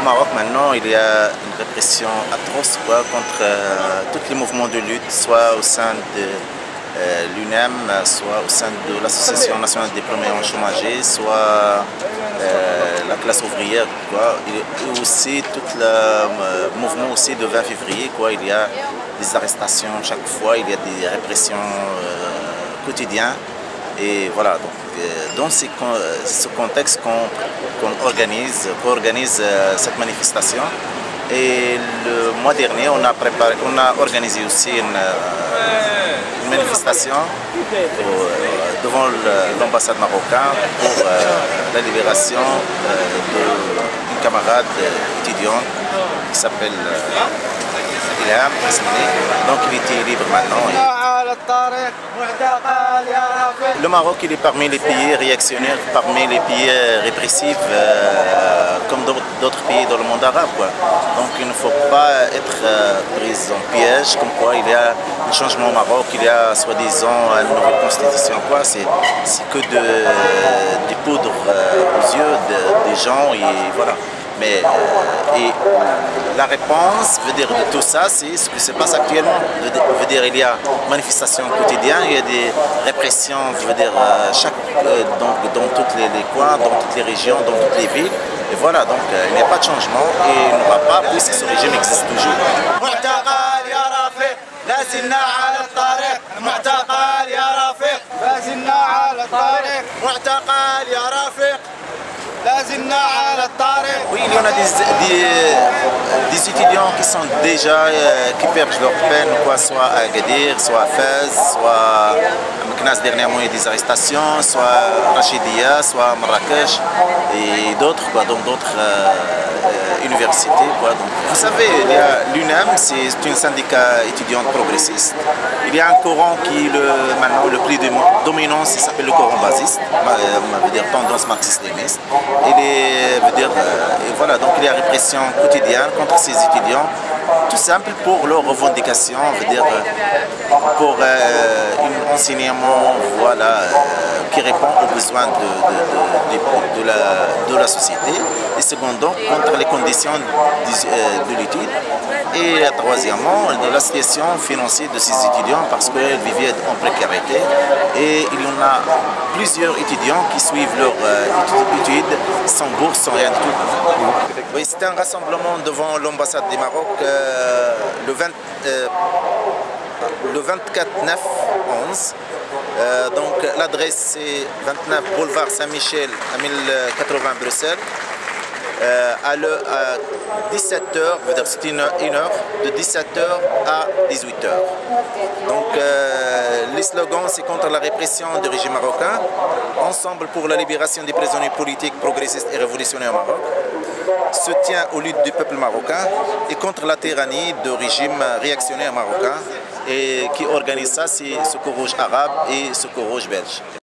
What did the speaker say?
Au Maroc, maintenant, il y a une répression atroce contre tous les mouvements de lutte, soit au sein de l'UNEM, soit au sein de l'Association nationale des premiers chômagés, soit la classe ouvrière, et aussi tout le mouvement aussi de 20 février. Il y a des arrestations chaque fois, il y a des répressions quotidiennes. Et voilà, donc, dans ce contexte qu'on organise cette manifestation. Et le mois dernier, on a organisé aussi une manifestation devant l'ambassade marocaine pour la libération d'une camarade étudiante qui s'appelle Ilham Hasmani. Donc il était libre maintenant. Le Maroc, il est parmi les pays réactionnaires, parmi les pays répressifs, comme d'autres pays dans le monde arabe. Donc il ne faut pas être pris en piège, comme quoi il y a un changement au Maroc, il y a soi-disant une nouvelle constitution. C'est que des poudres aux yeux des gens, et voilà. Mais la réponse veut dire de tout ça, c'est ce qui se passe actuellement. Veut dire il y a manifestations quotidiennes, il y a des répressions, dans tous les coins, dans toutes les régions, dans toutes les villes. Et voilà, donc il n'y a pas de changement et il n'y aura pas, puisque ce régime existe toujours. Oui, il y en a des étudiants qui sont déjà, qui perdent leur peine, soit à Agadir, soit à Fès, soit à Meknès. Dernièrement il y a des arrestations, soit à Rachidia, soit à Marrakech et d'autres, dans d'autres universités. Donc, vous savez, l'UNEM, c'est un syndicat étudiant progressiste. Il y a un courant qui maintenant le plus dominant, ça s'appelle le courant basiste, on veut dire tendance marxiste-léniniste. Et voilà, donc il y a répression quotidienne contre ces étudiants, tout simple pour leurs revendications, pour un enseignement qui répond aux besoins de la société, et secondement contre les conditions de l'étude, et troisièmement la situation financière de ces étudiants parce qu'ils vivaient en précarité, et il y en a plusieurs étudiants qui suivent leur études sans bourse, sans rien du tout. Oui, c'était un rassemblement devant l'ambassade du Maroc le 24/9/11. Donc l'adresse c'est 29 boulevard Saint-Michel à 1080 Bruxelles. À 17h, c'est une heure, de 17h à 18h. Donc les slogans, c'est contre la répression du régime marocain, ensemble pour la libération des prisonniers politiques, progressistes et révolutionnaires au Maroc, soutien aux luttes du peuple marocain et contre la tyrannie du régime réactionnaire marocain, et qui organise ça, c'est Secours Rouge arabe et Secours Rouge belge.